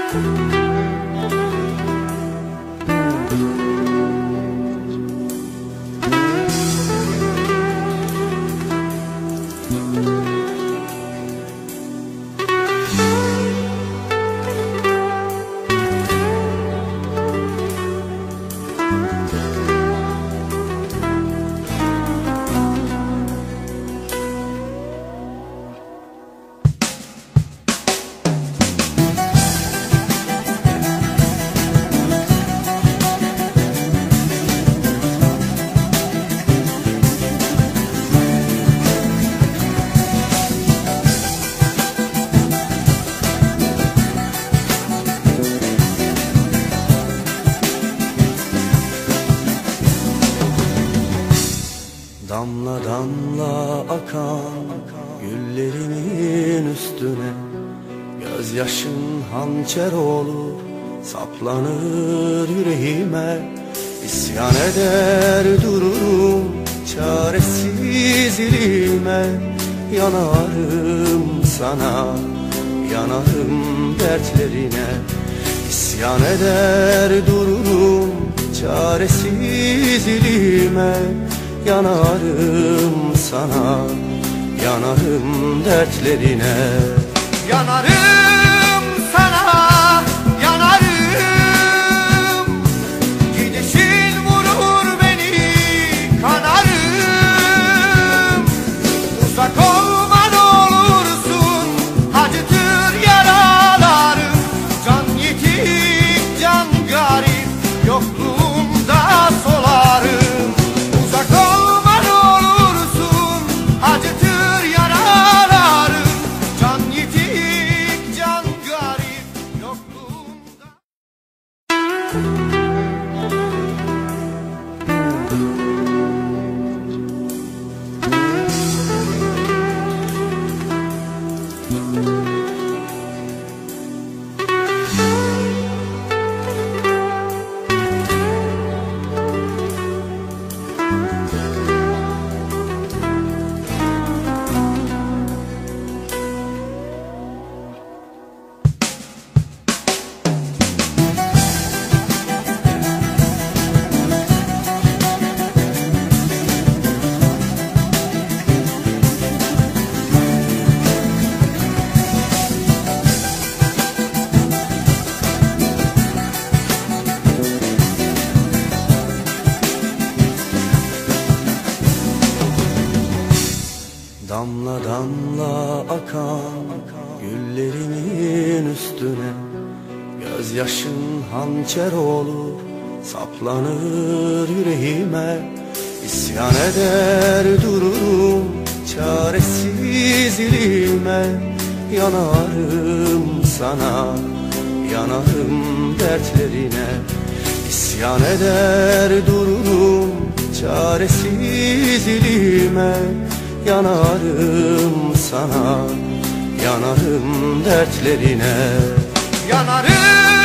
Damla damla akan güllerimin üstüne gözyaşın hançer olur, saplanır yüreğime. İsyan eder dururum çaresizliğime. Yanarım sana, yanarım dertlerine. İsyan eder dururum çaresizliğime. Yanarım sana, yanarım dertlerine. Yanarım sana, yanarım. Gidişin vurur beni, kanarım. Uzak olma ne olursun, acıtır yaralarım. Can yetim, can garip, yokluğumda solarım. Damla damla akan güllerimin üstüne gözyaşın hançer olur, saplanır yüreğime. İsyan eder dururum çaresizliğime. Yanarım sana, yanarım dertlerine. İsyan eder dururum çaresizliğime. Yanarım sana, yanarım dertlerine. Yanarım